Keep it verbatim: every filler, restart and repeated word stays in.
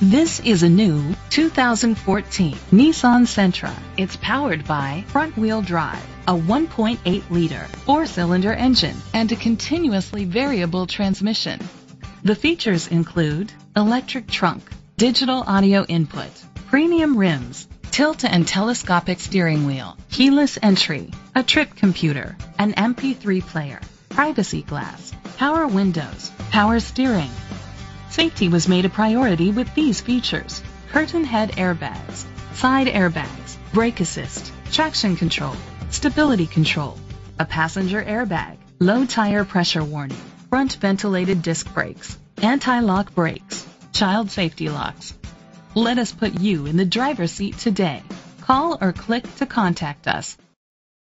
This is a new two thousand fourteen Nissan Sentra. It's powered by front-wheel drive, a one point eight liter four-cylinder engine, and a continuously variable transmission. The features include electric trunk, digital audio input, premium rims, tilt and telescopic steering wheel, keyless entry, a trip computer, an M P three player, privacy glass, power windows, power steering. Safety was made a priority with these features: curtain head airbags, side airbags, brake assist, traction control, stability control, a passenger airbag, low tire pressure warning, front ventilated disc brakes, anti-lock brakes, child safety locks. Let us put you in the driver's seat today. Call or click to contact us.